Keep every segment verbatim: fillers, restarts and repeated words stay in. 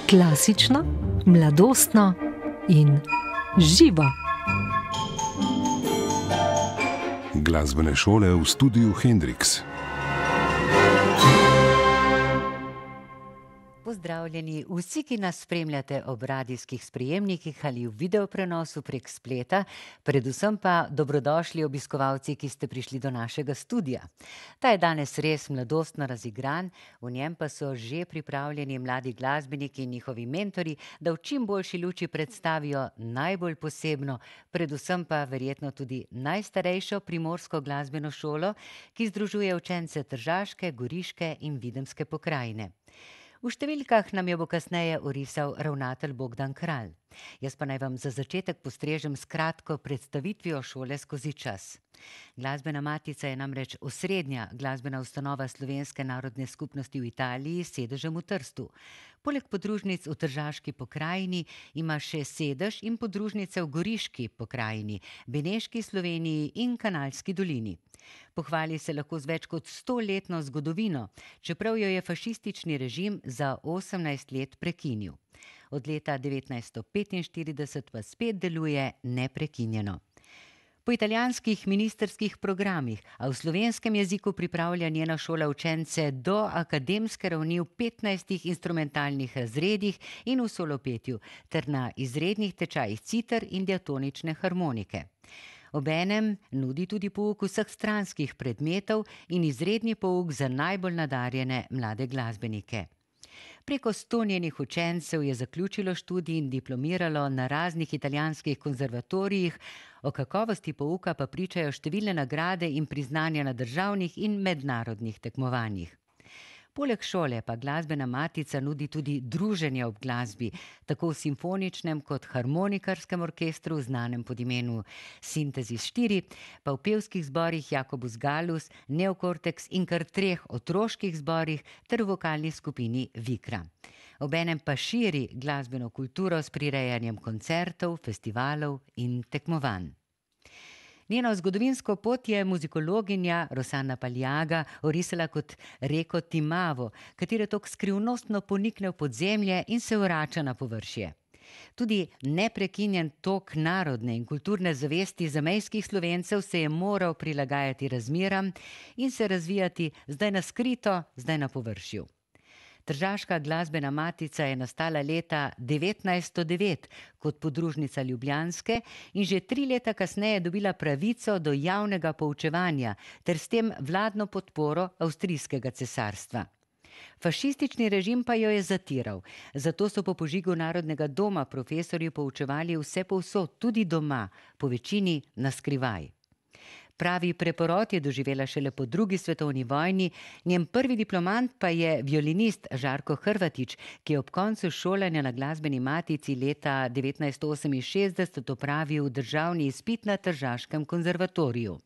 Klasično, mladostno in živo. Glasbene šole v studiu Hendrix. Pozdravljeni vsi, ki nas spremljate ob radijskih sprejemnikih ali v videoprenosu prek spleta, predvsem pa dobrodošli obiskovalci, ki ste prišli do našega studia. Ta je danes res mladostno razigran, v njem pa so že pripravljeni mladi glasbeniki in njihovi mentori, da v čim boljši luči predstavijo najbolj posebno, predvsem pa verjetno tudi najstarejšo primorsko glasbeno šolo, ki združuje učence Tržaške, Goriške in Videmske pokrajine. V številkah nam jo bo kasneje orisal ravnatelj Bogdan Kralj. Jaz pa naj vam za začetek postrežem s kratko predstavitvijo šole skozi čas. Glasbena matica je namreč osrednja glasbena ustanova Slovenske narodne skupnosti v Italiji s sedežem v Trstu. Poleg podružnic v Tržaški pokrajini ima še sedež in podružnice v Goriški pokrajini, Beneški Sloveniji in Kanalski dolini. Pohvali se lahko z več kot stoletno zgodovino, čeprav jo je fašistični režim za osemnajst let prekinil. Od leta devetnajststo petinštirideset pa spet deluje neprekinjeno. Po italijanskih ministrskih programih, a v slovenskem jeziku pripravlja njena šola učence do akademske ravni v petnajstih instrumentalnih razredih in v solopetju, ter na izrednih tečajih citer in diatonične harmonike. Obenem nudi tudi pouk vseh stranskih predmetov in izredni pouk za najbolj nadarjene mlade glasbenike. Preko sto njenih učencev je zaključilo študij in diplomiralo na raznih italijanskih konzervatorijih, o kakovosti pouka pa pričajo številne nagrade in priznanja na državnih in mednarodnih tekmovanjih. Poleg šole pa glasbena matica nudi tudi druženje ob glasbi, tako v simfoničnem kot harmonikarskem orkestru, znanem pod imenu Sintezis štiri, pa v pevskih zborih Jacobus Gallus, Neokortex in kar treh otroških zborih ter v vokalni skupini Vikra. Obenem pa širi glasbeno kulturo s prirejanjem koncertov, festivalov in tekmovanj. Njeno zgodovinsko pot je muzikologinja Rosanna Paliaga orisala kot reko Timavo, katere tok skrivnostno ponikne v podzemlje in se vrača na površje. Tudi neprekinjen tok narodne in kulturne zavesti zamejskih Slovencev se je moral prilagajati razmeram in se razvijati zdaj na skrito, zdaj na površju. Tržaška glasbena matica je nastala leta devetnajststo devet kot podružnica ljubljanske in že tri leta kasneje dobila pravico do javnega poučevanja ter s tem vladno podporo avstrijskega cesarstva. Fašistični režim pa jo je zatiral, zato so po požigu Narodnega doma profesorji poučevali vse povsod, tudi doma, po večini na skrivaj. Pravi preporod je doživela šele po drugi svetovni vojni, njen prvi diplomant pa je violinist Žarko Hrvatič, ki je ob koncu šolanja na glasbeni matici leta devetnajststo oseminšestdeset opravil državni izpit na Tržaškem konzervatoriju.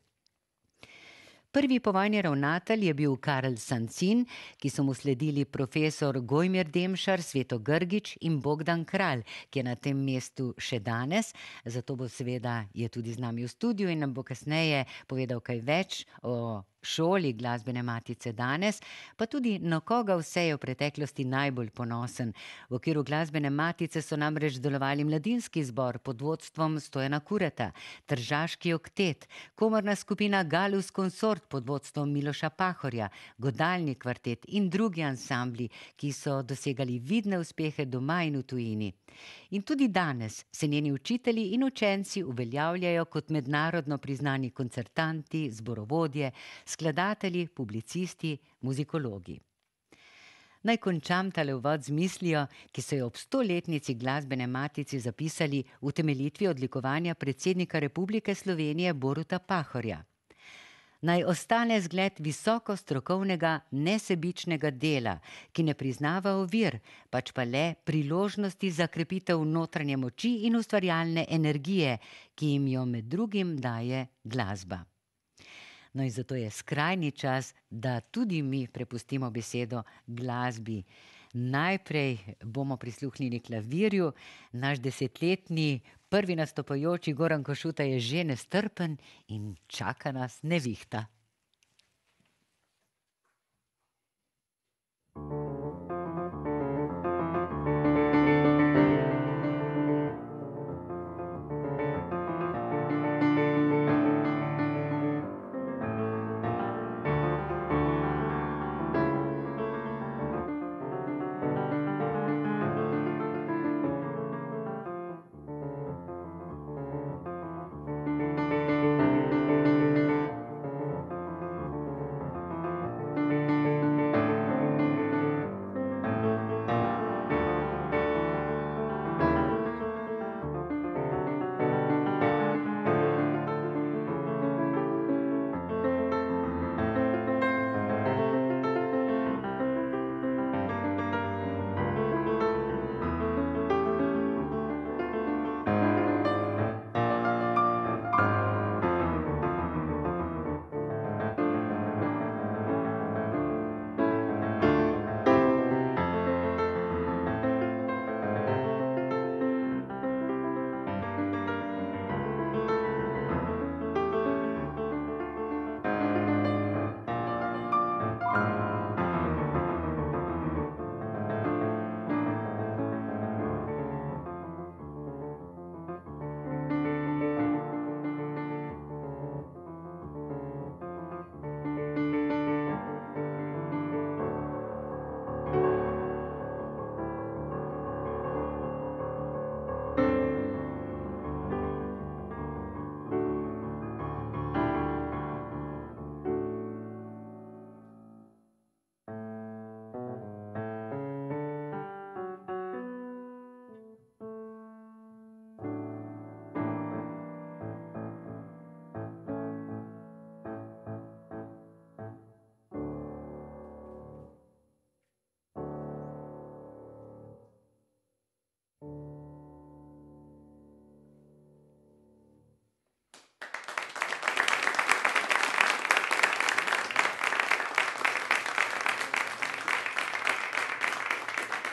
Prvi povojni ravnatelj je bil Karl Sancin, ki so mu sledili profesor Gojmir Demšar, Sveto Grgič in Bogdan Kralj, ki je na tem mestu še danes, zato bo seveda je tudi z nami v studiu in nam bo kasneje povedal kaj več o šoli glasbene matice danes, pa tudi na koga vse je v preteklosti najbolj ponosen. V okviru glasbene matice so namreč delovali mladinski zbor pod vodstvom Stojana Kureta, Tržaški oktet, komorna skupina Gallus Consort pod vodstvom Miloša Pahorja, godalni kvartet in drugi ansambli, ki so dosegali vidne uspehe doma in v tujini. In tudi danes se njeni učitelji in učenci uveljavljajo kot mednarodno priznani koncertanti, zborovodje, skladatelji, publicisti, muzikologi. Naj končam tale uvod z mislijo, ki so jo ob stoletnici glasbene matici zapisali v utemeljitvi odlikovanja predsednika Republike Slovenije Boruta Pahorja. Naj ostane zgled visoko strokovnega, nesebičnega dela, ki ne priznava ovir, pač pa le priložnosti za krepitev notranje moči in ustvarjalne energije, ki jim jo med drugim daje glasba. No in zato je skrajni čas, da tudi mi prepustimo besedo glasbi. Najprej bomo prisluhnili klavirju, naš desetletni prvi nastopajoči Goran Košuta je že nestrpen in čaka nas nevihta.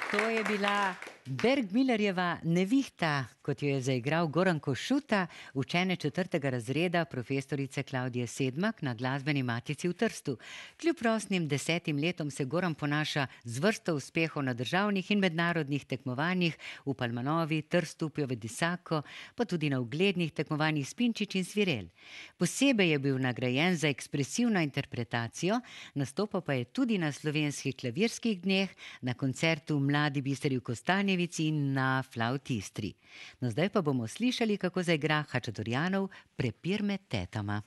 To je bila Bergmillerjeva Nevihta, kot jo je zaigral Goran Košuta, učenec četrtega razreda profesorice Klavdije Sedmak na Glasbeni matici v Trstu. Kljub rosnim desetim letom se Goran ponaša z vrsto uspehov na državnih in mednarodnih tekmovanjih v Palmanovi, Trstu, Pjovedisako, pa tudi na uglednih tekmovanjih Spinčič in Svirel. Posebej je bil nagrajen za ekspresivno interpretacijo, nastopal pa je tudi na slovenskih klavirskih dneh, na koncertu Mladi biseri v Kostanjevici in na Flavtistri. No, zdaj pa bomo slišali, kako zaigra Hačadorjanov Prepir med tetama.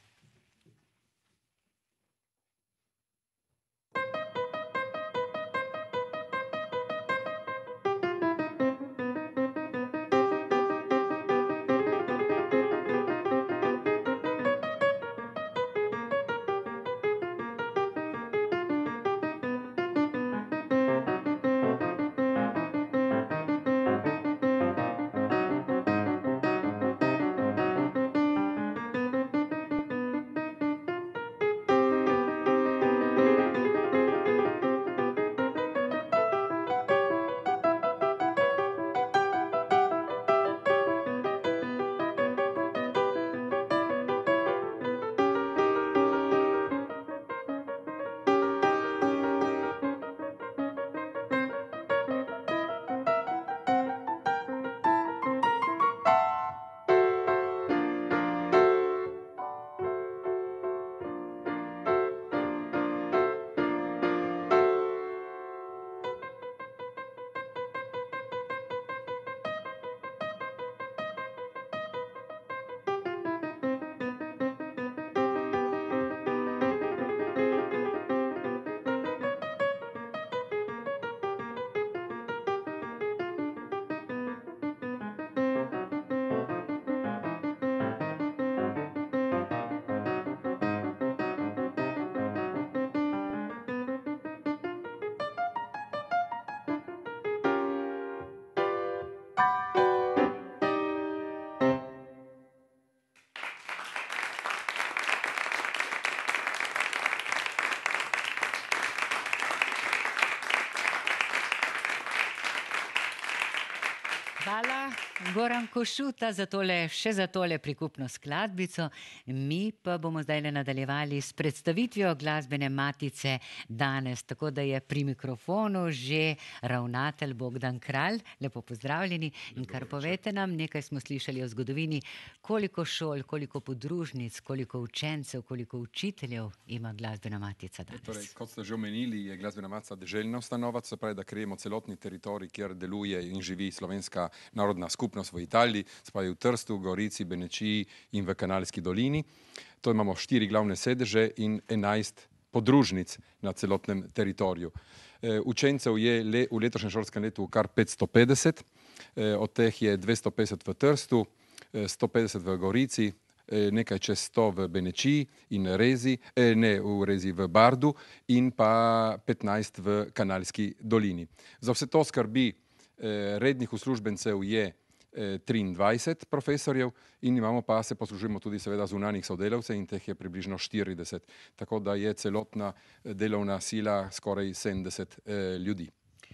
Hvala, Goran Košuta, za tole, še za tole prikupno skladbico. Mi pa bomo zdaj nadaljevali s predstavitvijo Glasbene matice danes, tako da je pri mikrofonu že ravnatelj Bogdan Kralj. Lepo pozdravljeni. In kar povejte nam, nekaj smo slišali o zgodovini, koliko šol, koliko podružnic, koliko učencev, koliko učiteljev ima Glasbena matica danes. Torej, kot ste že omenili, je Glasbena matica deželna ustanova, se pravi, da krijemo celotni teritorij, kjer deluje in živi slovenska narodna skupnost v Italiji, se pravi v Trstu, Gorici, Benečiji in v Kanalski dolini. To imamo štiri glavne sedeže in enajst podružnic na celotnem teritoriju. E, učencev je le, v letošnjem šolskem letu kar petsto petdeset, e, od teh je dvesto petdeset v Trstu, e, sto petdeset v Gorici, e, nekaj čez sto v Benečiji in Rezi, e, ne v Rezi, v Bardu in pa petnajst v Kanalski dolini. Za vse to skrbi e, rednih uslužbencev je triindvajset profesorjev in imamo pa, se poslužujemo tudi seveda zunanjih sodelavcev in teh je približno štirideset, tako da je celotna delovna sila skoraj sedemdeset eh, ljudi.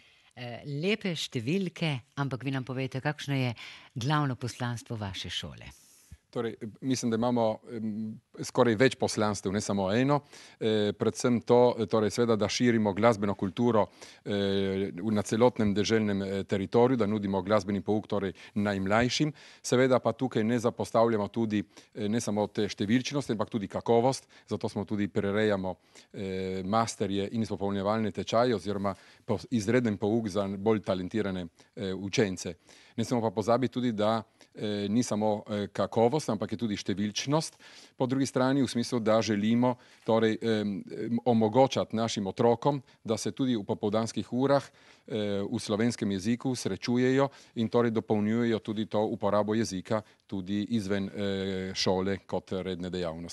Lepe številke, ampak vi nam povejte, kakšno je glavno poslanstvo vaše šole? Torej, mislim, da imamo skoraj več poslanstev, ne samo eno. E, predvsem to, torej, seveda, da širimo glasbeno kulturo e, na celotnem deželnem teritoriju, da nudimo glasbeni pouk torej, najmlajšim. Seveda pa tukaj ne zapostavljamo tudi ne samo te številčnosti, ampak tudi kakovost. Zato smo tudi prirejamo e, masterje in izpopolnjevalne tečaje oziroma po, izreden pouk za bolj talentirane e, učence. Ne smemo pa pozabiti tudi, da eh, ni samo eh, kakovost, ampak je tudi številčnost. Po drugi strani v smislu, da želimo torej, eh, omogočati našim otrokom, da se tudi v popoldanskih urah eh, v slovenskem jeziku srečujejo in torej dopolnjujejo tudi to uporabo jezika tudi izven eh, šole kot redne dejavnosti.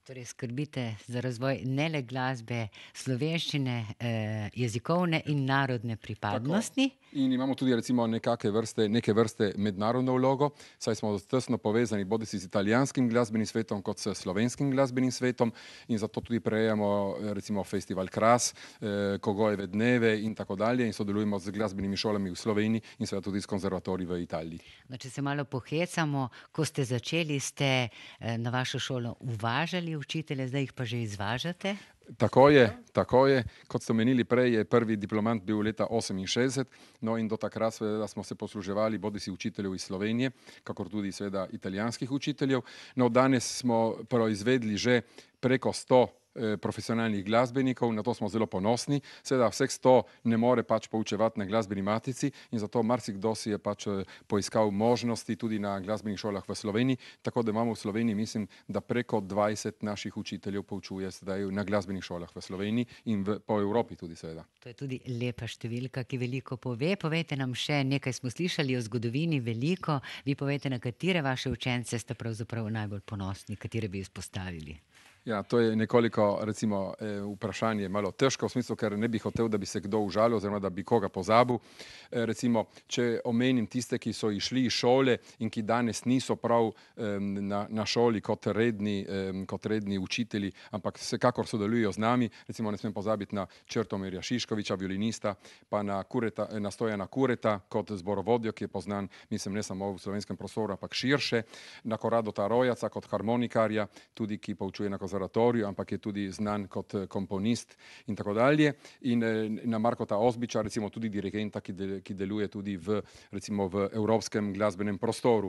Torej skrbite za razvoj ne le glasbe, slovenščine, eh, jezikovne in narodne pripadnosti. Tako. In imamo tudi recimo nekake vrste, neke vrste mednarodno vlogo, saj smo tesno povezani bodisi z italijanskim glasbenim svetom kot s slovenskim glasbenim svetom in zato tudi prejemamo recimo festival Kras, eh, Kogojeve dneve in tako dalje in sodelujemo z glasbenimi šolami v Sloveniji in seveda tudi s konzervatoriji v Italiji. No, če se malo pohecamo, ko ste začeli, ste eh, na vašo šolo uvažali učitelje, zdaj jih pa že izvažate? Tako je, tako je. Kot ste omenili prej, je prvi diplomant bil leta oseminšestdeset, no in do takrat seveda smo se posluževali bodisi učiteljev iz Slovenije, kakor tudi seveda italijanskih učiteljev. No, danes smo proizvedli že preko sto profesionalnih glasbenikov, na to smo zelo ponosni. Seveda vseh sto ne more pač poučevati na glasbeni matici in zato marsikdo si je pač poiskal možnosti tudi na glasbenih šolah v Sloveniji, tako da imamo v Sloveniji, mislim, da preko dvajset naših učiteljev poučuje sedaj na glasbenih šolah v Sloveniji in v, po Evropi tudi seveda. To je tudi lepa številka, ki veliko pove. Povejte nam še, nekaj smo slišali o zgodovini veliko, vi povejte, na katere vaše učence ste pravzaprav najbolj ponosni, katere bi izpostavili? Ja, to je nekoliko, recimo, vprašanje malo težko, v smislu, ker ne bi hotel, da bi se kdo užalil, oziroma da bi koga pozabil. Recimo, če omenim tiste, ki so išli iz šole in ki danes niso prav na, na šoli kot redni, kot redni učitelji, ampak vsekakor sodelujo z nami, recimo ne smem pozabiti na Črtomirja Šiškoviča, violinista, pa na, Kureta, na Stojana Kureta kot zborovodjo, ki je poznan, mislim, ne samo v slovenskem prostoru, ampak širše, na Koradota Rojaca kot harmonikarja, tudi ki poučuje na konzervatoriju, ampak je tudi znan kot komponist in tako dalje. In na Markota Ozbiča, recimo tudi dirigenta, ki, de, ki deluje tudi v, recimo v evropskem glasbenem prostoru.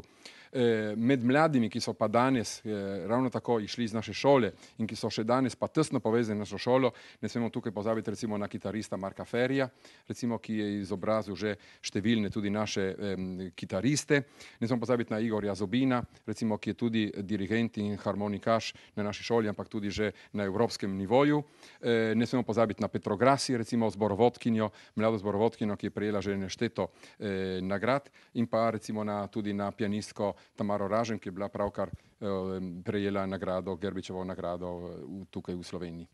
Med mladimi, ki so pa danes ravno tako išli iz naše šole in ki so še danes pa tesno povezani z našo šolo, ne smemo tukaj pozabiti recimo na kitarista Marka Ferija, recimo, ki je izobrazil že številne tudi naše um, kitariste. Ne smemo pozabiti na Igorja Zobina, recimo, ki je tudi dirigent in harmonikaš na naši šoli, ampak tudi že na evropskem nivoju. E, ne smemo pozabiti na Petrograsi, recimo zborovodkinjo, mlado zborovodkinjo, ki je prejela že nešteto e, nagrad, in pa recimo na, tudi na pianistko Tamaro Ražen, ki je bila pravkar eh, prejela nagrado, Gerbičevo nagrado v, tukaj v Sloveniji.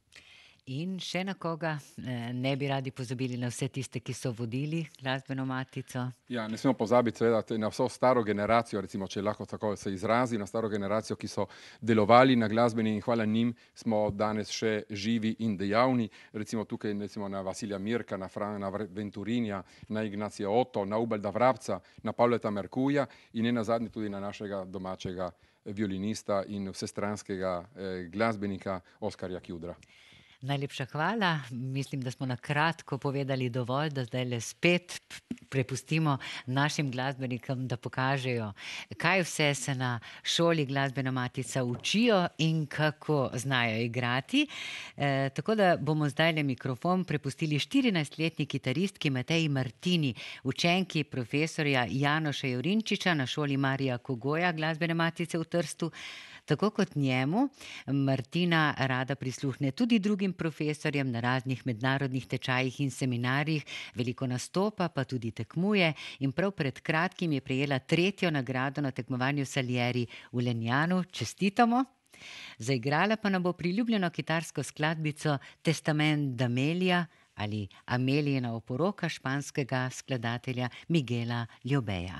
In še na koga ne bi radi pozabili, na vse tiste, ki so vodili glasbeno matico? Ja, ne smemo pozabiti seveda na vso staro generacijo, recimo, če lahko tako se izrazi, na staro generacijo, ki so delovali na glasbeni in hvala njim smo danes še živi in dejavni. Recimo tukaj recimo na Vasilija Mirka, na Frana Venturinja, na Ignacija Otto, na Ubalda Vrabca, na Pavleta Merkuja in ne nazadnje tudi na našega domačega violinista in vsestranskega eh, glasbenika Oskarja Kjudra. Najlepša hvala. Mislim, da smo na kratko povedali dovolj, da zdaj le spet prepustimo našim glasbenikom, da pokažejo, kaj vse se na šoli Glasbena matica učijo in kako znajo igrati. E, tako da bomo zdaj le mikrofon prepustili štirinajstletni kitaristki Mateji Martini, učenki profesorja Janoša Jorinčiča na šoli Marija Kogoja Glasbene matice v Trstu. Tako kot njemu, Martina rada prisluhne tudi drugim profesorjem na raznih mednarodnih tečajih in seminarjih, veliko nastopa, pa tudi tekmuje in prav pred kratkim je prejela tretjo nagrado na tekmovanju Salieri v Lenjanu. Čestitamo! Zaigrala pa nam bo priljubljeno kitarsko skladbico Testament d'Amelia ali Amelijina oporoka španskega skladatelja Miguela Llobeja.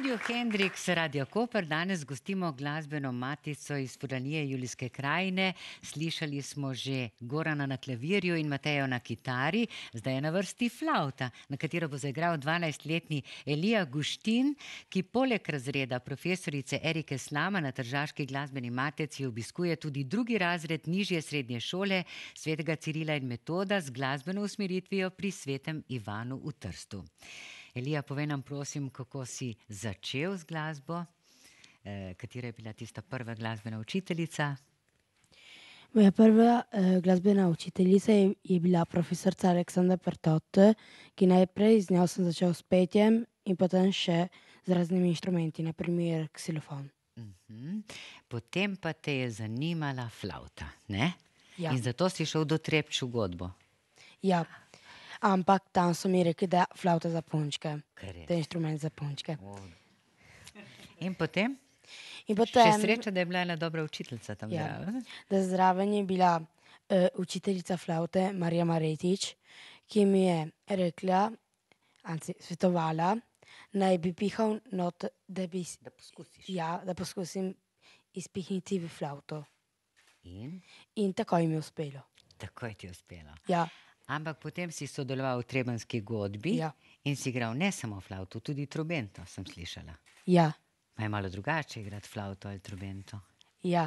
studiu Hendrix Radio Koper danes gostimo glasbeno matico iz Furlanije Julijske krajine. Slišali smo že Gorana na klavirju in Matejo na kitari. Zdaj je na vrsti flavta, na katero bo zaigral dvanajstletni Elija Guštin, ki poleg razreda profesorice Erike Slama na tržaški glasbeni matici obiskuje tudi drugi razred nižje srednje šole Svetega Cirila in Metoda z glasbeno usmeritvijo pri Svetem Ivanu v Trstu. Elija, povej nam prosim, kako si začel z glasbo, eh, katera je bila tista prva glasbena učiteljica? Moja prva eh, glasbena učiteljica je, je bila profesorica Aleksandra Pertot, ki najprej z njo sem začel s petjem in potem še z raznimi inštrumenti, na primer ksilofon. Uh-huh. Potem pa te je zanimala flavta, ne? Ja. In zato si šel do Trepč v godbo. Ja. Ampak tam so mi rekli, da je flavta za punčke. Kar je. To je inštrument za punčke. O. In potem? In potem, Še sreča, da je bila ena dobra učiteljica tam ja, zraven. da zraven je bila uh, učiteljica flavte Marija Maretič, ki mi je rekla, anzi, svetovala, naj bi pihal not, da bi... Da poskusiš. Ja, da poskusim izpihniti v flavto. In? In takoj mi je uspelo. Takoj ti je uspelo. Ja. Ampak potem si sodeloval v Trebanjski godbi Ja. in si igral ne samo flavto, tudi trobento, sem slišala. Ja. Pa je malo drugače igrati flavto ali trobento. Ja.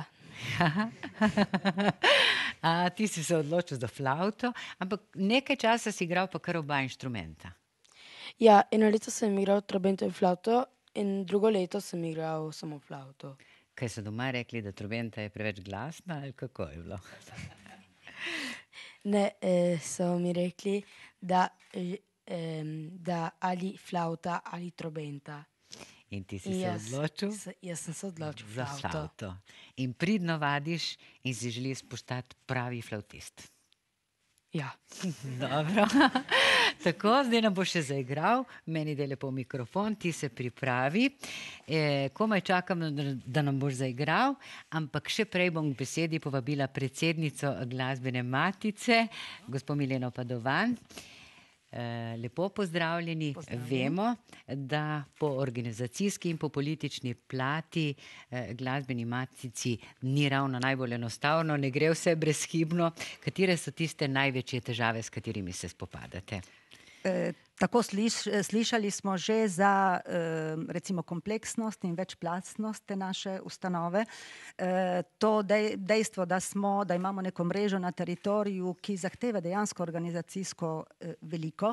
A, ti si se odločil za flavto, ampak nekaj časa si igral pa kar oba inštrumenta. Ja, eno leto sem igral trobento in flavto in drugo leto sem igral samo flavto. Kaj so doma rekli, da trobenta je preveč glasna ali kako je bilo? Ne, eh, so mi rekli, da, eh, da ali flauta ali trobenta. In ti si In se jaz, odločil s- jaz sem se odločil za flauto. flavto. In pridno vadiš in si želiš postati pravi flavtist. Ja. Dobro. Tako, zdaj nam bo še zaigral, meni da je lepo mikrofon, ti se pripravi. E, komaj čakam, da, da nam boš zaigral, ampak še prej bom k besedi povabila predsednico glasbene matice, gospo Mileno Padovan. E, lepo pozdravljeni. Pozdravljeni. Vemo, da po organizacijski in po politični plati eh, glasbeni matici ni ravno najbolj enostavno, ne gre vse brezhibno. Katere so tiste največje težave, s katerimi se spopadate? E, tako sliš, slišali smo že za e, recimo kompleksnost in večplastnost te naše ustanove. E, to dej, dejstvo, da, smo, da imamo neko mrežo na teritoriju, ki zahteva dejansko organizacijsko e, veliko,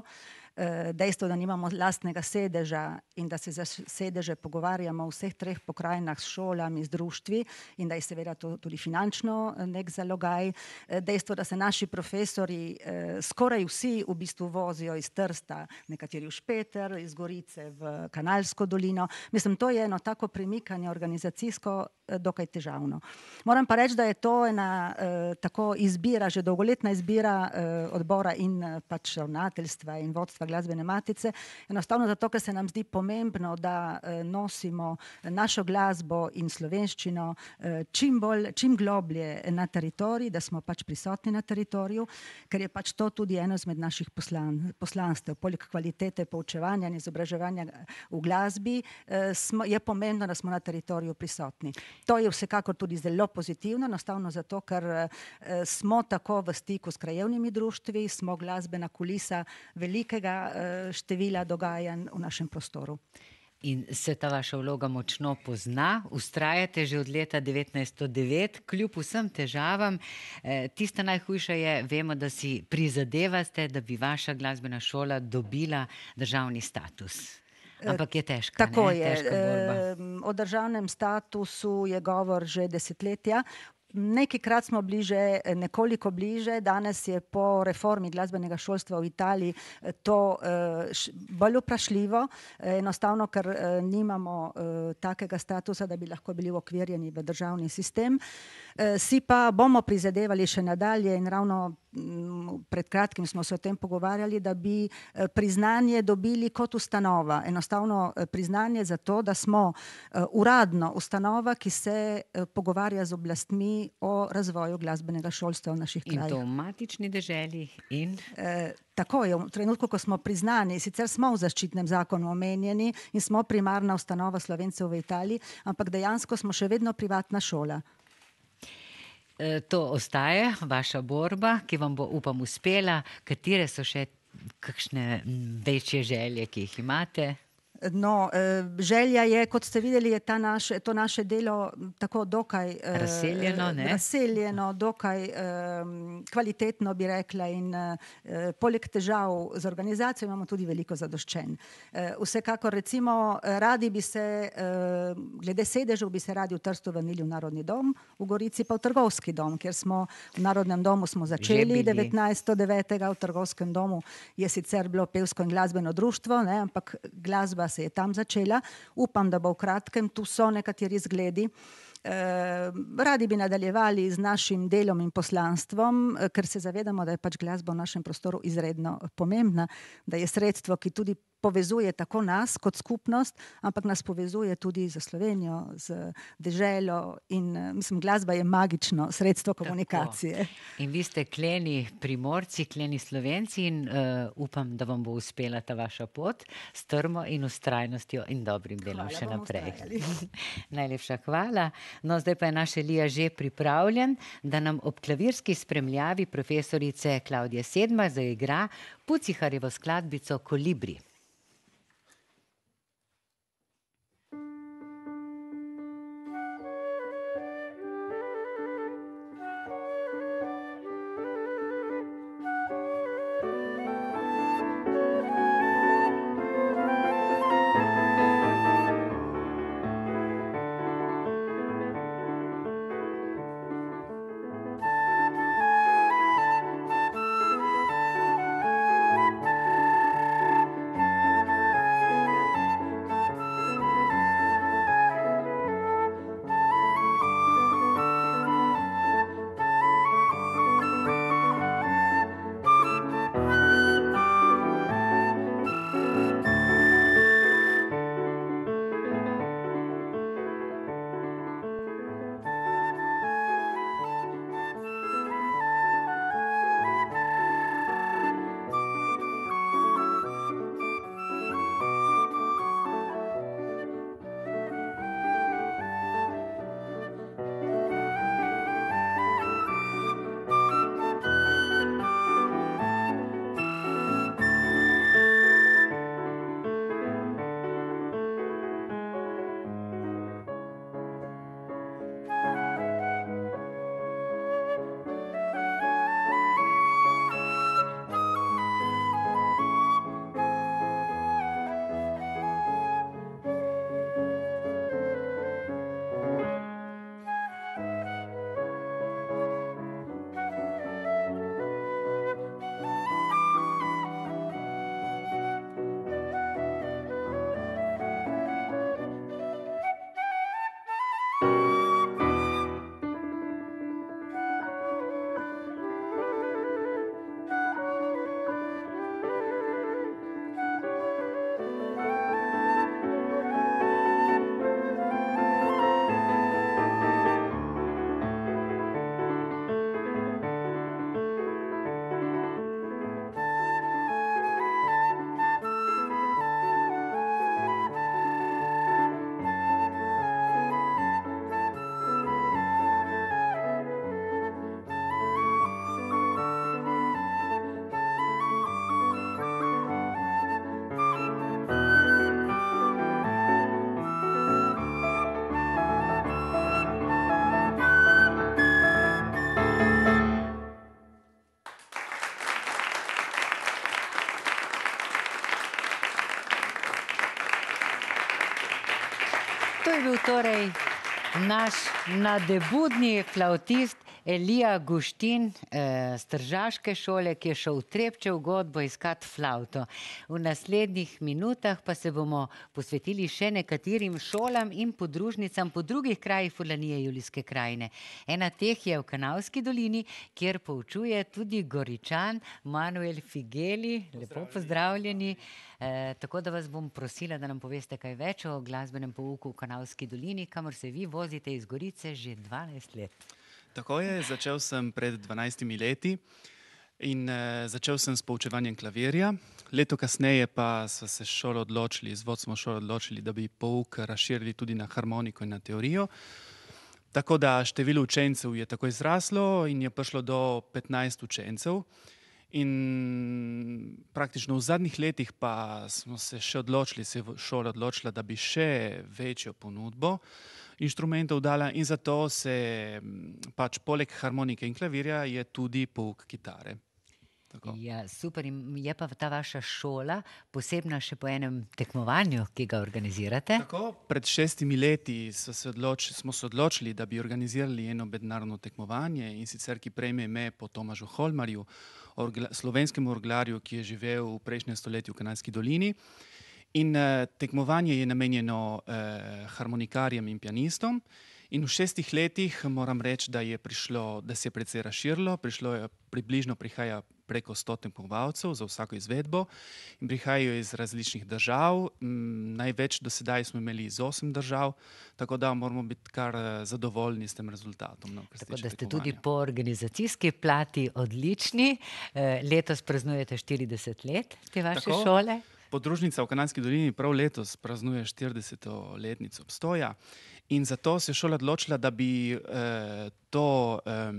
e, dejstvo, da nimamo lastnega sedeža in da se za sedeže pogovarjamo v vseh treh pokrajinah s šolami, z društvi in da je seveda to tudi finančno nek zalogaj, e, dejstvo, da se naši profesori e, skoraj vsi v bistvu vozijo iz Trsta, nekateri v Špeter, iz Gorice v Kanalsko dolino. Mislim, to je eno tako premikanje organizacijsko eh, dokaj težavno. Moram pa reči, da je to ena eh, tako izbira, že dolgoletna izbira eh, odbora in eh, pač ravnateljstva in vodstva glasbene matice, enostavno zato, ker se nam zdi pomembno, da eh, nosimo našo glasbo in slovenščino eh, čim bolj, čim globlje na teritorij, da smo pač prisotni na teritoriju, ker je pač to tudi eno izmed naših poslan, poslanstev. Poleg kvalitete poučevanja in izobraževanja v glasbi eh, smo, je pomembno, da smo na teritoriju prisotni. To je vsekakor tudi zelo pozitivno, enostavno zato, ker eh, smo tako v stiku s krajevnimi društvi, smo glasbena kulisa velikega eh, števila dogajanj v našem prostoru. In se ta vaša vloga močno pozna, vztrajate že od leta devetnajststo devet, kljub vsem težavam. E, tista najhujša je, vemo, da si prizadevate, da bi vaša glasbena šola dobila državni status. Ampak je težka, Tako ne? je. Težka borba. E, o državnem statusu je govor že desetletja. Nekajkrat smo bliže, nekoliko bliže, danes je po reformi glasbenega šolstva v Italiji to uh, bolj vprašljivo, enostavno, ker uh, nimamo uh, takega statusa, da bi lahko bili okvirjeni v državni sistem. Uh, si pa bomo prizadevali še nadalje in ravno um, pred kratkim smo se o tem pogovarjali, da bi priznanje dobili kot ustanova. Enostavno priznanje za to, da smo uradno ustanova, ki se pogovarja z oblastmi o razvoju glasbenega šolstva v naših krajih. In to v matični deželi in... E, tako je, v trenutku, ko smo priznani, sicer smo v zaščitnem zakonu omenjeni in smo primarna ustanova Slovencev v Italiji, ampak dejansko smo še vedno privatna šola. E, to ostaje vaša borba, ki vam bo, upam, uspela. Katere so še kakšne večje želje, ki jih imate? No, želja je, kot ste videli, je ta naše, to naše delo tako dokaj razseljeno, ne? razseljeno, dokaj um, kvalitetno, bi rekla, in uh, poleg težav z organizacijo imamo tudi veliko zadoščenj. Uh, vsekakor, recimo, radi bi se, uh, glede sedežev, bi se radi v Trstu vrnili v Narodni dom, v Gorici pa v Trgovski dom, kjer smo v Narodnem domu smo začeli devetnajststo devetega, v Trgovskem domu je sicer bilo pevsko in glasbeno društvo, ne, ampak glasba se je tam začela. Upam, da bo v kratkem, tu so nekateri zgledi. E, radi bi nadaljevali z našim delom in poslanstvom, ker se zavedamo, da je pač glasba v našem prostoru izredno pomembna, da je sredstvo, ki tudi povezuje tako nas kot skupnost, ampak nas povezuje tudi za Slovenijo, z deželo in mislim, glasba je magično sredstvo komunikacije. Tako. In vi ste kleni Primorci, kleni Slovenci in uh, upam, da vam bo uspela ta vaša pot s trmo in vztrajnostjo in dobrim delom Hvala, še naprej. Najlepša hvala. No, zdaj pa je naš Elija že pripravljen, da nam ob klavirski spremljavi profesorice Klavdije Sedma zaigra Puciharjevo skladbico Kolibri. To je bil torej naš nadebudni flavtist Elija Guštin eh, s tržaške šole, ki je šel v Trepčev godbo iskat flavto. V naslednjih minutah pa se bomo posvetili še nekaterim šolam in podružnicam po drugih krajih Furlanije Julijske krajine. Ena teh je v Kanalski dolini, kjer poučuje tudi Goričan Manuel Figeli. Lepo pozdravljeni. Eh, tako da vas bom prosila, da nam poveste kaj več o glasbenem pouku v Kanalski dolini, kamor se vi vozite iz Gorice že dvanajst let. Tako je, začel sem pred dvanajstimi leti in eh, začel sem s poučevanjem klavirja. Leto kasneje pa so se šolo odločili, z vodstvom šolo odločili, da bi pouk razširili tudi na harmoniko in na teorijo. Tako da število učencev je takoj zraslo in je prišlo do petnajst učencev. In praktično v zadnjih letih pa smo se še odločili, se je šola odločila, da bi še večjo ponudbo inštrumentov dala in zato se pač poleg harmonike in klavirja je tudi pouk kitare. Tako. Ja, super. In je pa ta vaša šola posebna še po enem tekmovanju, ki ga organizirate? Tako, pred šestimi leti so se odločili, smo se odločili, da bi organizirali eno mednarodno tekmovanje in sicer ki prejme ime po Tomažu Holmarju, orgla, slovenskemu orglarju, ki je živel v prejšnjem stoletju v Kanalski dolini. In eh, tekmovanje je namenjeno eh, harmonikarjem in pianistom. In v šestih letih moram reči, da je prišlo, da se je precej razširilo, prišlo je, približno prihaja preko sto tekmovalcev za vsako izvedbo in prihajajo iz različnih držav. M, največ do sedaj smo imeli iz osem držav, tako da moramo biti kar zadovoljni s tem rezultatom. No, tako da ste tudi po organizacijski plati odlični. E, letos praznujete štirideset let te vaše tako, šole. Podružnica v Kanalski dolini prav letos praznuje štirideseto letnico obstoja in zato se je šola odločila, da bi eh, to, eh,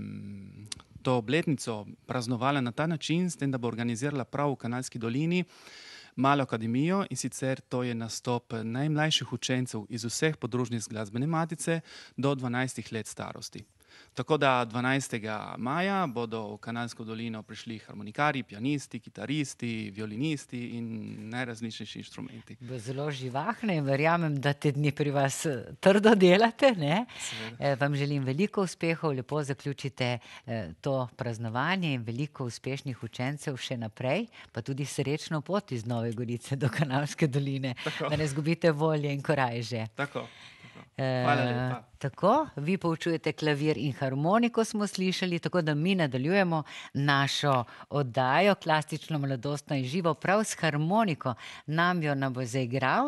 to obletnico praznovala na ta način, s tem, da bo organizirala prav v Kanalski dolini malo akademijo in sicer to je nastop najmlajših učencev iz vseh podružnic glasbene matice do dvanajstih let starosti. Tako da dvanajstega maja bodo v Kanalsko dolino prišli harmonikarji, pianisti, kitaristi, violinisti in najrazličnejši inštrumenti. Bo zelo živahno in verjamem, da te dni pri vas trdo delate, ne? E, vam želim veliko uspehov, lepo zaključite e, to praznovanje in veliko uspešnih učencev še naprej, pa tudi srečno pot iz Nove Gorice do Kanalske doline, tako. Da ne zgubite volje in korajže. Tako. Hvala lepa. E, tako, vi poučujete klavir in harmoniko, smo slišali, tako da mi nadaljujemo našo oddajo klasično, mladostno in živo prav s harmoniko. Nam jo nam bo zaigral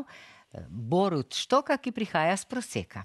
Borut Štoka, ki prihaja s Proseka.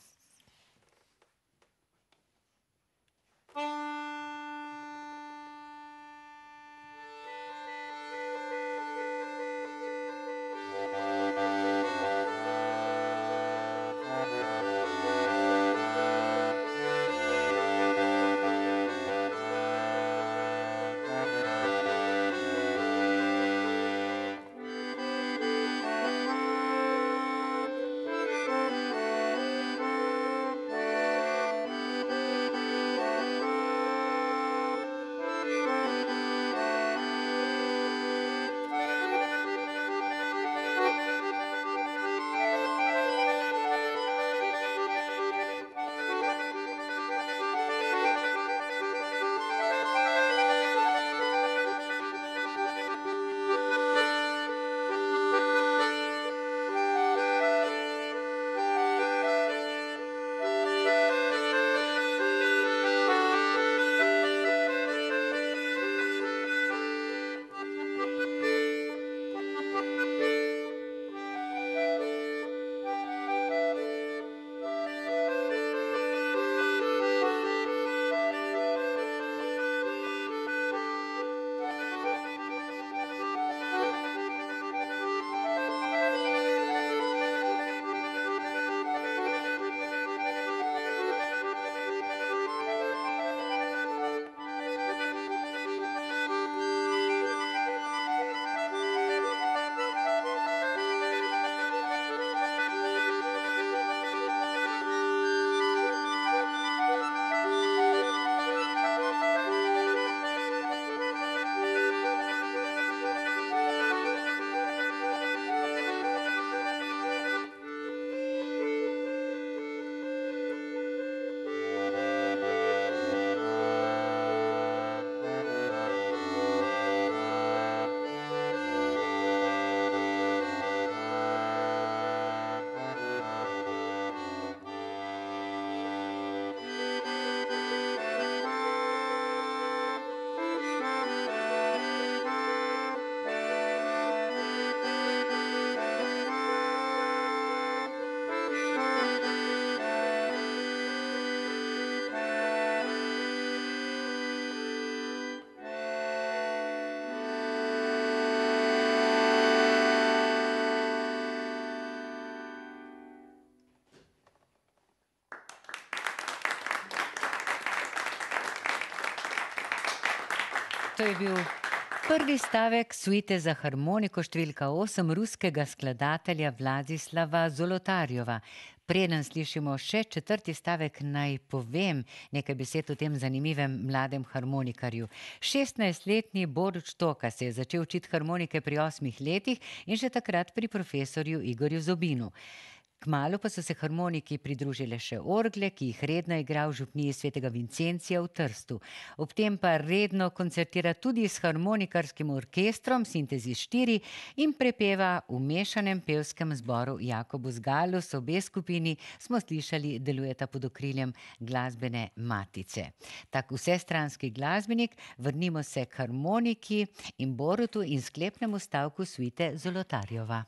To je bil prvi stavek suite za harmoniko številka osem ruskega skladatelja Vladislava Zolotarjeva. Preden slišimo še četrti stavek, naj povem nekaj besed o tem zanimivem mladem harmonikarju. šestnajstletni Borut Štoka se je začel učiti harmonike pri osmih letih in že takrat pri profesorju Igorju Zobinu. Kmalu pa so se harmoniki pridružile še orgle, ki jih redno igra v župniji svetega Vincencija v Trstu. Ob tem pa redno koncertira tudi s harmonikarskim orkestrom Sintezis štiri in prepeva v mešanem pevskem zboru Jakobus Gallus. Obe skupini smo slišali, delujeta pod okriljem Glasbene matice. Tak vsestranski glasbenik, vrnimo se k harmoniki in Borutu in sklepnemu stavku suite Zolotarjeva.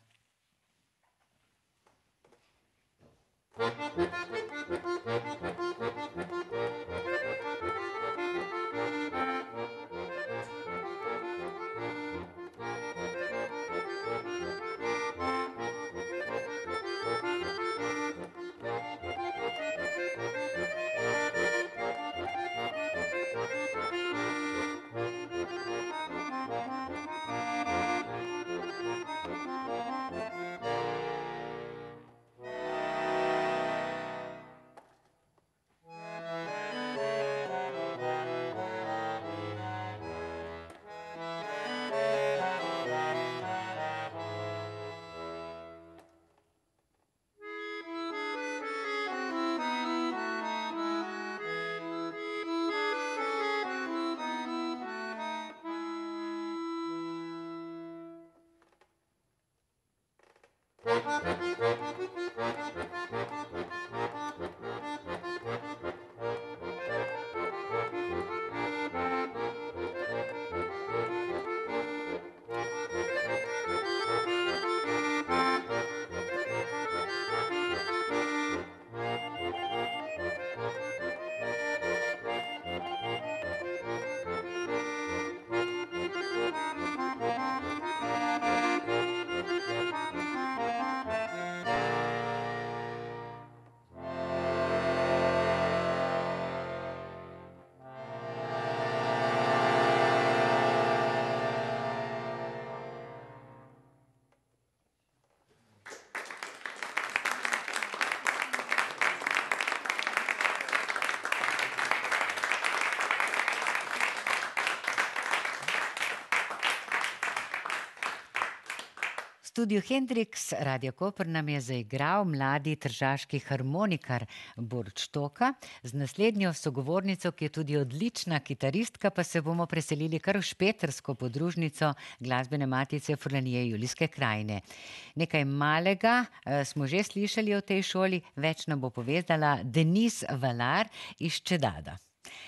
Studio Hendrix, Radio Koper, nam je zaigral mladi tržaški harmonikar Borut Štoka. Z naslednjo sogovornico, ki je tudi odlična kitaristka, pa se bomo preselili kar v špetrsko podružnico Glasbene matice Furlanije Julijske krajine. Nekaj malega eh, smo že slišali o tej šoli, več nam bo povedala Denise Valar iz Čedada.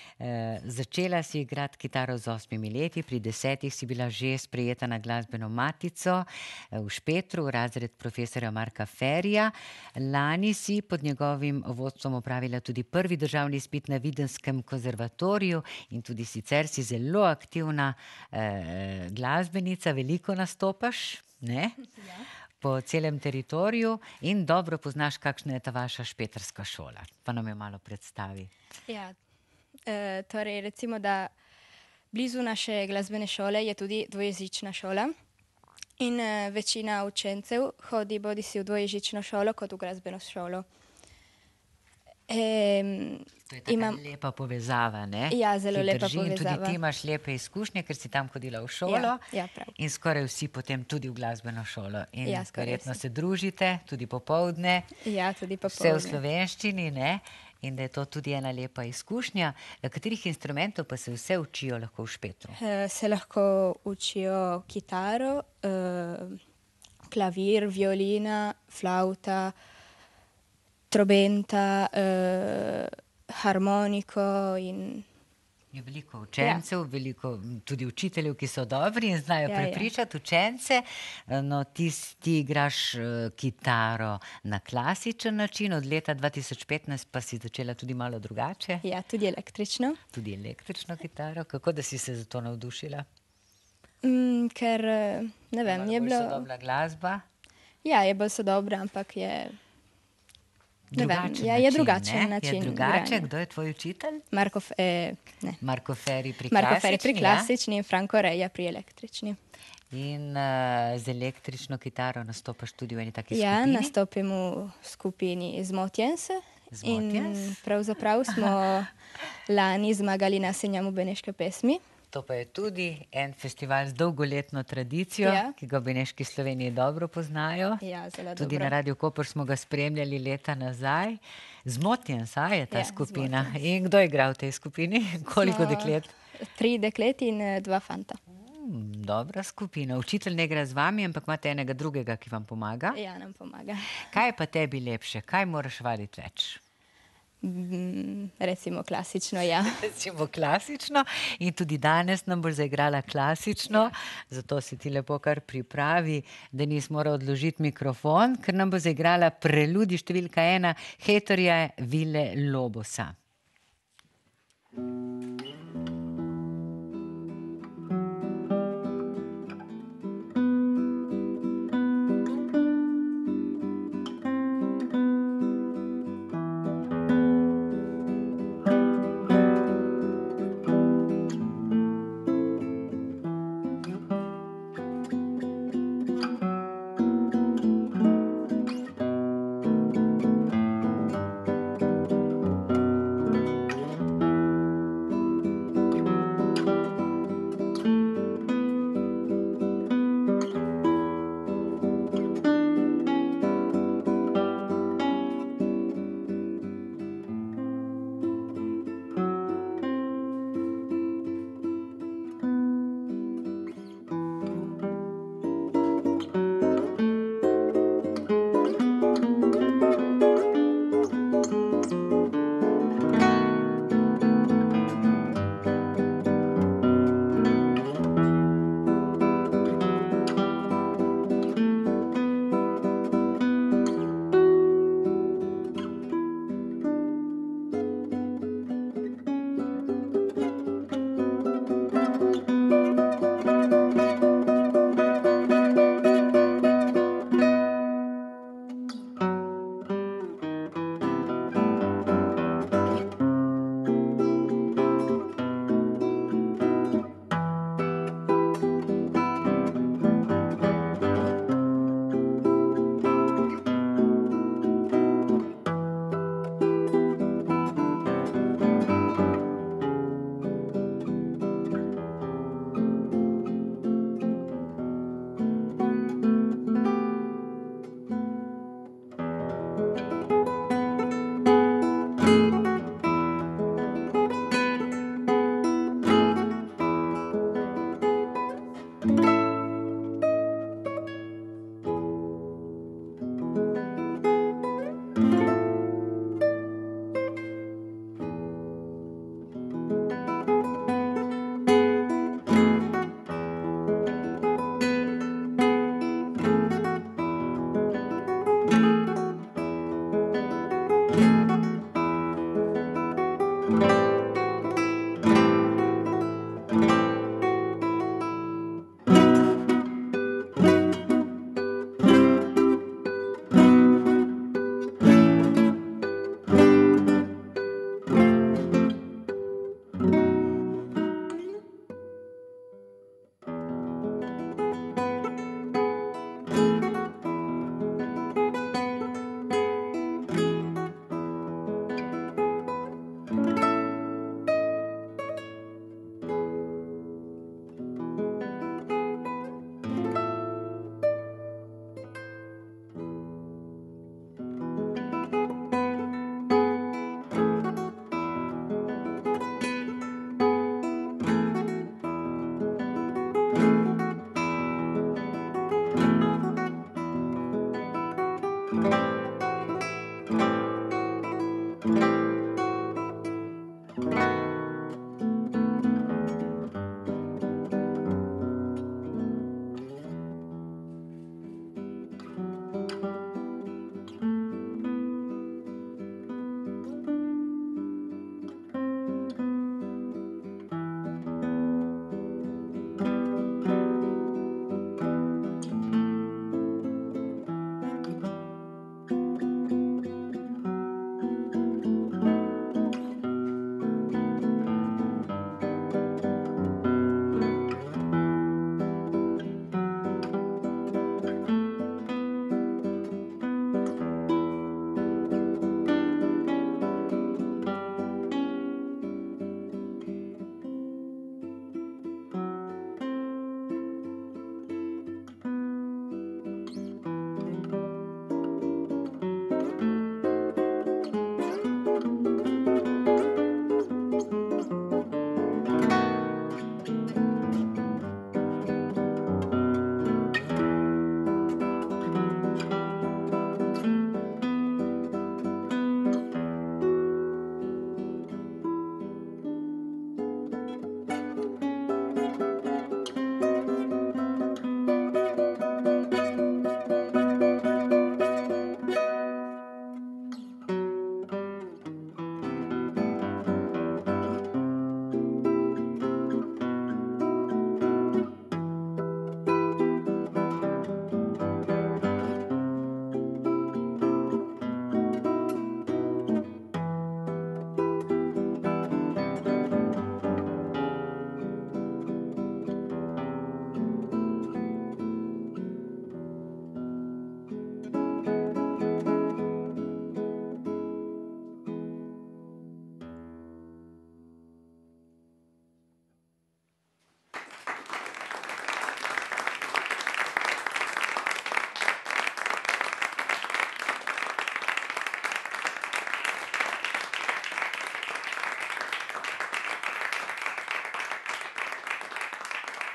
E, začela si igrati kitaro z osmimi leti, pri desetih si bila že sprejeta na Glasbeno matico v Špetru, v razred profesorja Marka Ferija. Lani si pod njegovim vodstvom opravila tudi prvi državni izpit na Videnskem konzervatoriju in tudi sicer si zelo aktivna e, glasbenica, veliko nastopaš, ne? Ja. Po celem teritoriju in dobro poznaš, kakšna je ta vaša špetrska šola. Pa nam jo malo predstavi. Ja. E, torej, recimo, da blizu naše glasbene šole je tudi dvojezična šola in e, večina učencev hodi bodi si v dvojezično šolo kot v glasbeno šolo. E, to je taka imam... lepa povezava, ne? Ja, zelo lepa drži, povezava. Tudi ti imaš lepe izkušnje, ker si tam hodila v šolo. Ja, ja, prav. In skoraj vsi potem tudi v glasbeno šolo. In ja, verjetno se družite, tudi popoldne. Ja, tudi popoldne. Vse v slovenščini, ne? In da je to tudi ena lepa izkušnja. Katerih instrumentov pa se vse učijo lahko v Špetru? E, se lahko učijo kitaro, e, klavir, violina, flauta, trobenta, e, harmoniko in... Je veliko učencev, ja. Veliko tudi učiteljev, ki so dobri in znajo ja, prepričati ja. učence. No, ti, ti igraš uh, kitaro na klasičen način, od leta dva tisoč petnajst pa si začela tudi malo drugače. Ja, tudi električno. Tudi električno kitaro. Kako da si se za to navdušila? Mm, ker, ne vem, je bilo... Bolj sodobna glasba? Ja, je bolj sodobna, ampak je... Ne vem, drugačen ja, je način, drugačen ne? način Je drugače. igranja. Kdo je tvoj učitelj? Marko, F- eh, ne. Marko Feri pri Marko klasični, Feri pri ja? klasični in Franko Reja pri električni. In uh, z električno kitaro nastopaš tudi v eni taki Ja, skupini? nastopim v skupini Zmotjense. Zmotjens? In pravzaprav smo lani zmagali na Senjamu Beneške pesmi. To pa je tudi en festival z dolgoletno tradicijo, Ja. ki ga v Beneški Sloveniji dobro poznajo. Ja, zelo Tudi dobro. na Radiu Koper smo ga spremljali leta nazaj. Zmotjensa je ta Ja, skupina. Zmotjens. In kdo igra v tej skupini? Koliko Smo deklet? Tri dekleti in eh, dva fanta. Hmm, dobra skupina. Učitelj ne igra z vami, ampak imate enega drugega, ki vam pomaga. Ja, nam pomaga. Kaj je pa tebi lepše? Kaj moraš vaditi več? Mm, recimo klasično, ja. Recimo klasično in tudi danes nam boš zaigrala klasično, zato si ti lepo kar pripravi, da nisi moral odložiti mikrofon, ker nam bo zaigrala preludi številka ena Hetorja Ville Lobosa.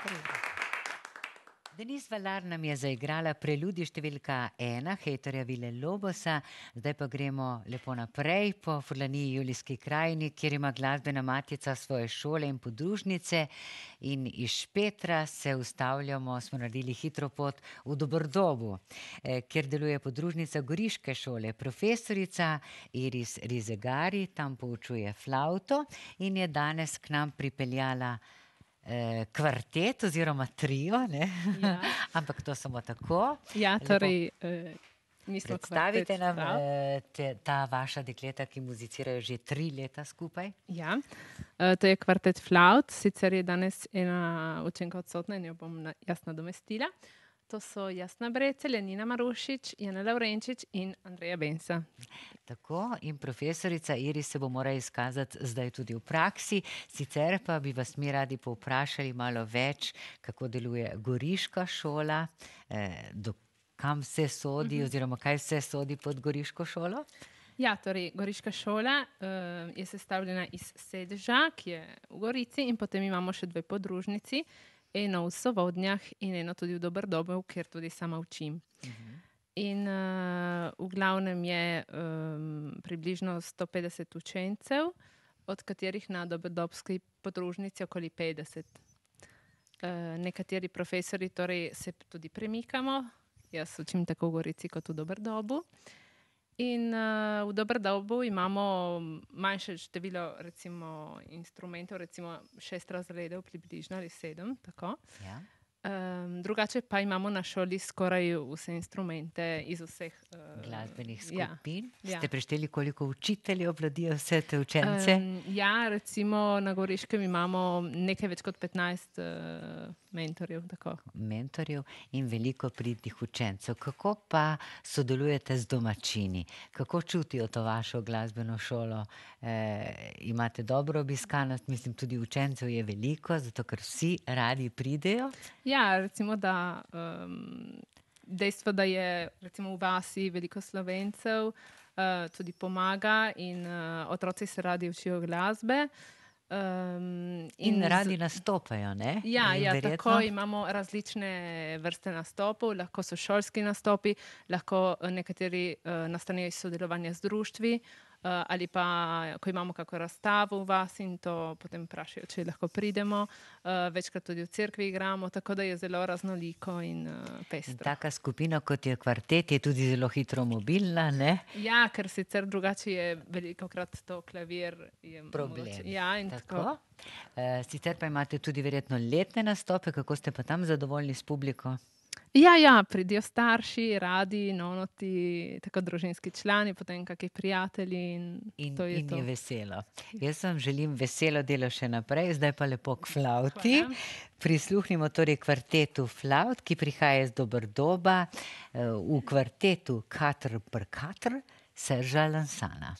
Denis Valar nam je zaigrala preludi številka ena Hejterja Vile Lobosa, zdaj pa gremo lepo naprej po Furlaniji Julijski krajini, kjer ima glasbena matica svoje šole in podružnice in iz Špetra se ustavljamo, smo naredili hitro pot v Doberdobu, kjer deluje podružnica Goriške šole. Profesorica Iris Rizegari tam poučuje flavto in je danes k nam pripeljala kvartet oziroma trio, ne? Ja. Ampak to samo tako. Ja, torej, uh, mi smo Predstavite kvartet nam Flavt. eh, te, ta vaša dekleta, ki muzicirajo že tri leta skupaj. Ja, uh, to je kvartet Flavt, sicer je danes ena učenka odsotna in jo bom na, jaz nadomestila. To so Jasna Brecelj, Janina Marušič, Jana Lavrenčič in Andreja Bensa. Tako, in profesorica Iris se bo morala izkazati zdaj tudi v praksi, sicer pa bi vas mi radi povprašali malo več, kako deluje Goriška šola, eh, do kam vse sodi Mhm. oziroma kaj vse sodi pod Goriško šolo. Ja, torej, Goriška šola uh, je sestavljena iz sedeža, ki je v Gorici, in potem imamo še dve podružnici, eno v Sovodnjah in eno tudi v Doberdobu, kjer tudi sama učim. Mhm. In uh, v glavnem je um, približno sto petdeset učencev, od katerih na doberdobski podružnici okoli petdeset. Uh, nekateri profesori torej se tudi premikamo, jaz učim tako v Gorici kot v Doberdobu. In uh, v Doberdobu imamo manjše število recimo instrumentov, recimo šest razredov približno ali sedem, tako. Ja. Um, drugače pa imamo na šoli skoraj vse instrumente iz vseh uh, Glasbenih ja. skupin. Ja. Ste prešteli, koliko učiteljev obvladijo vse te učence? Um, ja, recimo na Goriškem imamo nekaj več kot petnajst uh, mentorjev. Tako. Mentorjev in veliko pridnih učencev. Kako pa sodelujete z domačini? Kako čutijo to vašo glasbeno šolo? E, imate dobro obiskanost, mislim, tudi učencev je veliko, zato ker vsi radi pridejo. Ja, recimo, da um, dejstvo, da je recimo v vasi veliko Slovencev, uh, tudi pomaga in uh, otroci se radi učijo glasbe. Um, In, in radi z... nastopajo, ne? Ja, in ja verjetno... tako imamo različne vrste nastopov, lahko so šolski nastopi, lahko nekateri uh, nastanejo iz sodelovanja z društvi, uh, ali pa, ko imamo kako razstavo v vas in to potem vprašajo, če lahko pridemo. Uh, večkrat tudi v cerkvi igramo, tako da je zelo raznoliko in uh, pestro. In taka skupina, kot je kvartet, je tudi zelo hitro mobilna, ne? Ja, ker sicer drugače je velikokrat to klavir. Je problem. Mogoče. Ja, in tako. tako. Uh, sicer pa imate tudi verjetno letne nastope, kako ste pa tam zadovoljni s publiko? Ja, ja, pridijo starši, radi, nonoti, tako družinski člani, potem kakšni prijatelji in, in to je in to. je veselo. Jaz vam želim veselo delo še naprej, zdaj pa lepo k flavti. Hvala. Prisluhnimo torej kvartetu Flavt, ki prihaja iz Doberdoba, v kvartetu Katr per Katr Serža Lansana.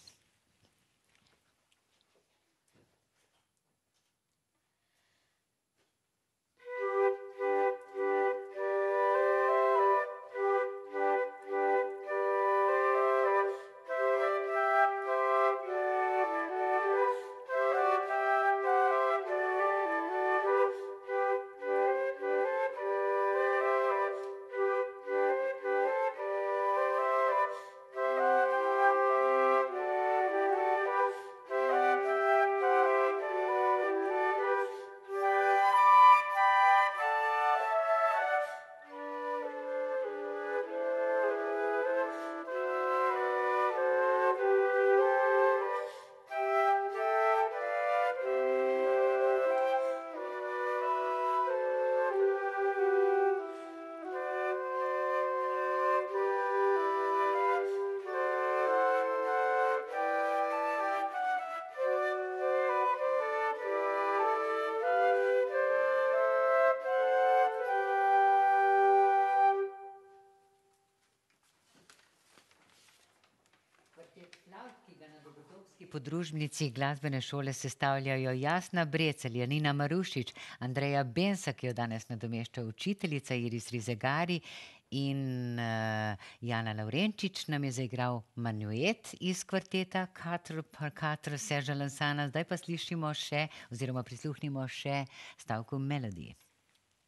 Podružnici glasbene šole sestavljajo Jasna Brecelj, Janina Marušič, Andreja Bensa, ki jo danes nadomešča učiteljica Iris Rizegari, in uh, Jana Lavrenčič nam je zaigral manuet iz kvarteta Katr per Katr Serža Lansana. Zdaj pa slišimo še, oziroma prisluhnimo še stavku Melody.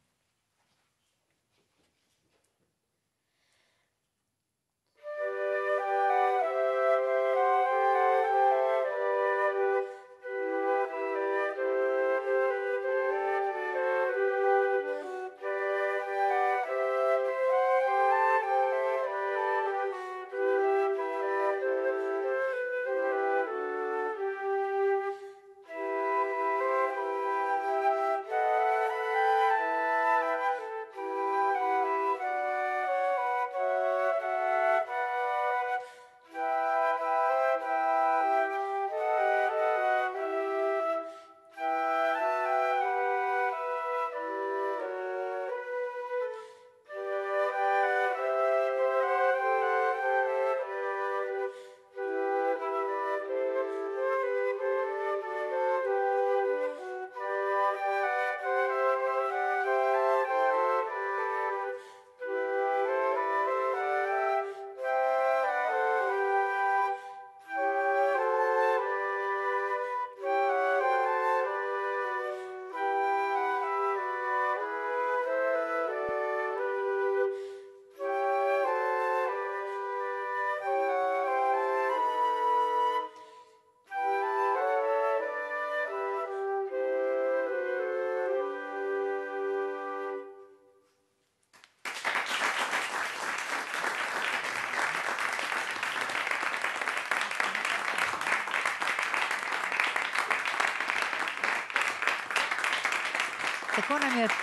Tako nam je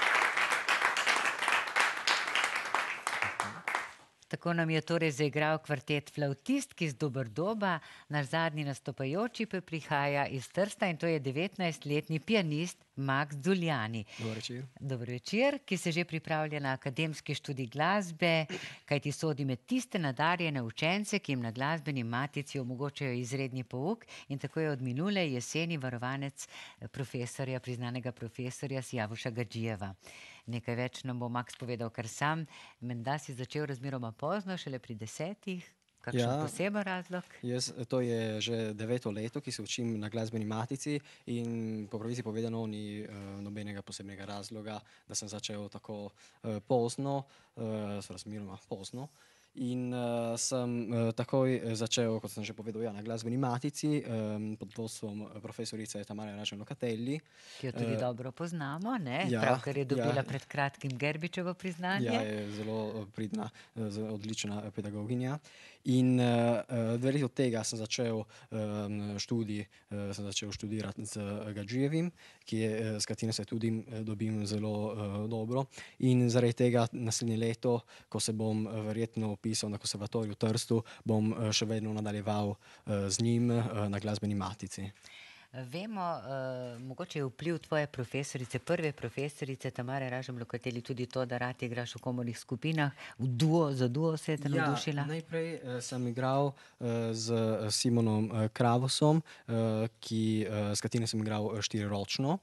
Tako nam je torej zaigral kvartet Flavtistki z Doberdoba, naš zadnji nastopajoči pa prihaja iz Trsta in to je devetnajstletni pianist Maks Zuljani. Dober večer. Dober večer, ki se že pripravlja na akademski študij glasbe, kajti sodi med tiste nadarjene učence, ki jim na glasbeni matici omogočajo izredni pouk in tako je od minule jeseni varovanec profesorja, priznanega profesorja Sijavuša Gadžijeva. Nekaj več nam bo Maks povedal kar sam. Menda si začel razmeroma pozno, šele pri desetih. Kakšen Ja. poseben razlog? Jaz, to je že deveto leto, ki se učim na glasbeni matici in po pravici povedano ni uh, nobenega posebnega razloga, da sem začel tako uh, pozno, uh, razmeroma pozno. In uh, sem uh, takoj začel, kot sem že povedal, ja, na glasbeni matici um, pod vodstvom profesorice Tamare Ražen-Locatelli. Ki jo tudi uh, dobro poznamo, ne? ja, Pravkar je dobila ja. pred kratkim Gerbičevo priznanje. Ja, je zelo pridna, zelo odlična pedagoginja. In uh, dve leti od tega sem začel um, študij, uh, sem začel študirati z Gadžijevim, ki je, s katerim se tudi dobim zelo uh, dobro. In zaradi tega naslednje leto, ko se bom verjetno upisal na konservatoriju v Trstu, bom uh, še vedno nadaljeval uh, z njim uh, na glasbeni matici. Vemo, uh, mogoče je vpliv tvoje profesorice, prve profesorice Tamare Ražen-Locatelli tudi to, da rad igraš v komornih skupinah, v duo, za duo se je te navdušila? Ja, najprej uh, sem igral uh, z Simonom uh, Kravosom, uh, ki, uh, s katerim sem igral štiriročno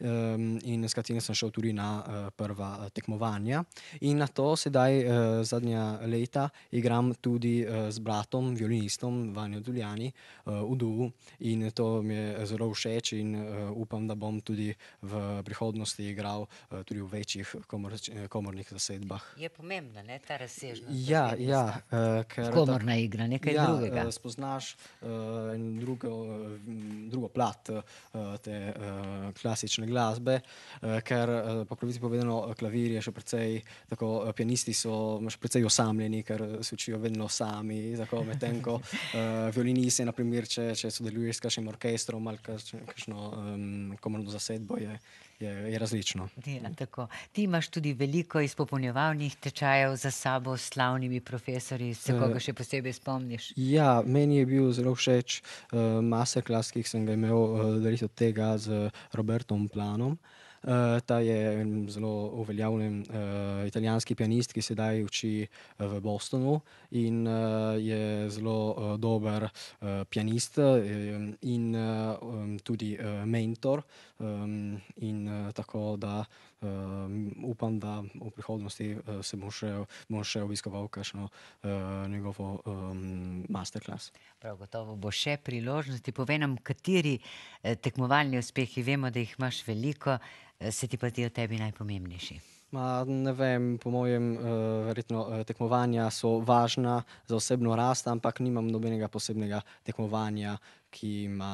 um, in s katerim sem šel tudi na uh, prva tekmovanja. In na to sedaj uh, zadnja leta igram tudi uh, z bratom, violinistom Vanjo Zuljani uh, v duo in to mi je zelo zelo všeč in uh, upam, da bom tudi v prihodnosti igral uh, tudi v večjih komor, komornih zasedbah. Je pomembna, ne, ta razsežnost? Ja, ja. Uh, ker komorna ta, igra, nekaj ja, drugega. Uh, spoznaš uh, drugo, uh, drugo plat uh, te uh, klasične glasbe, uh, ker uh, po pravici povedano klavir je še precej, tako uh, pianisti so še precej osamljeni, ker se učijo vedno sami, tako medtem ko uh, violinisti, na primer, če, če sodeluješ s kakšnim orkestrom ali kakšno um, komorno zasedbo, je, je, je različno. Ja, tako. Ti imaš tudi veliko izpopolnjevalnih tečajev za sabo s slavnimi profesorji, se koga še posebej spomniš? Ja, meni je bil zelo všeč uh, masterclass, ki sem ga imel uh, deliti od tega z Robertom Planom. Uh, ta je zelo uveljavljen uh, italijanski pianist, ki sedaj uči uh, v Bostonu in uh, je zelo uh, dober uh, pianist uh, in uh, um, tudi uh, mentor um, in uh, tako da uh, upam, da v prihodnosti uh, se bom še, bom še obiskoval kakšno uh, njegovo um, masterclass. Prav gotovo bo še priložnosti. Povej nam, kateri eh, tekmovalni uspehi, vemo, da jih imaš veliko, se ti pa ti o tebi najpomembnejši? Ma, ne vem, po mojem uh, verjetno uh, tekmovanja so važna za osebno rast, ampak nimam nobenega posebnega tekmovanja, ki ima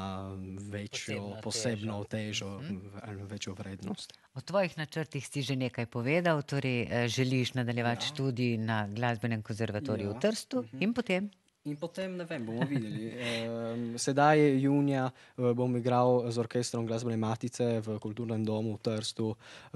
večjo, posebno težo, mm-hmm. večjo vrednost. O tvojih načrtih si že nekaj povedal, torej uh, želiš nadaljevati ja. študij na glasbenem konzervatoriju ja. v Trstu mm-hmm. in potem? In potem, ne vem, bomo videli. Sedaj junija bom igral z orkestrom glasbene matice v Kulturnem domu v Trstu,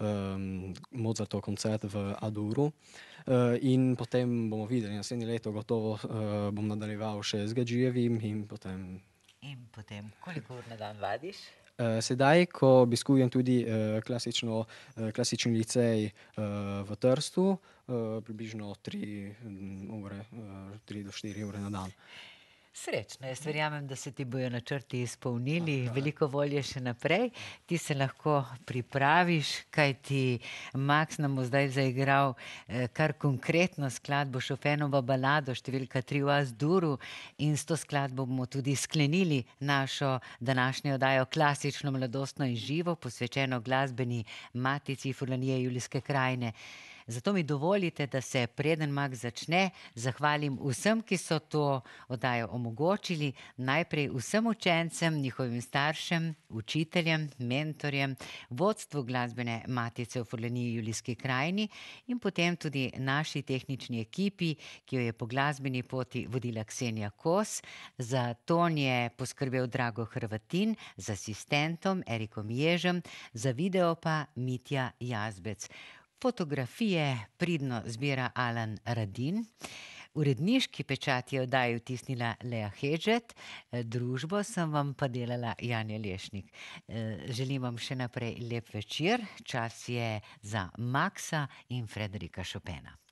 um, Mozartov koncert v Aduru. Uh, in potem bomo videli, naslednje leto gotovo uh, bom nadaljeval še z Gadžijevim in potem... In potem, koliko ur na dan vadiš? Uh, sedaj, ko obiskujem tudi uh, klasično, uh, klasični licej uh, v Trstu, uh, približno tri ure, uh, tri do štiri ure na dan. Srečno, jaz verjamem, da se ti bojo načrti izpolnili, veliko volje še naprej, ti se lahko pripraviš, kaj ti Maks nam bo zdaj zaigral eh, kar konkretno skladbo Chopinovo balado številka tri v As-Duru in s to skladbo bomo tudi sklenili našo današnjo oddajo klasično, mladostno in živo, posvečeno glasbeni matici Furlanije Julijske krajine. Zato mi dovolite, da se preden Max začne, zahvalim vsem, ki so to oddajo omogočili. Najprej vsem učencem, njihovim staršem, učiteljem, mentorjem, vodstvu Glasbene matice v Furlaniji Julijski krajini in potem tudi naši tehnični ekipi, ki jo je po glasbeni poti vodila Ksenija Kos. Za ton je poskrbel Drago Hrvatin, z asistentom Erikom Ježem, za video pa Mitja Jazbec. Fotografije pridno zbira Alan Radin. Uredniški pečat je oddaji vtisnila Lea Hedžet, družbo sem vam pa delala Janja Lešnik. Želim vam še naprej lep večer, čas je za Maxa in Frederika Chopina.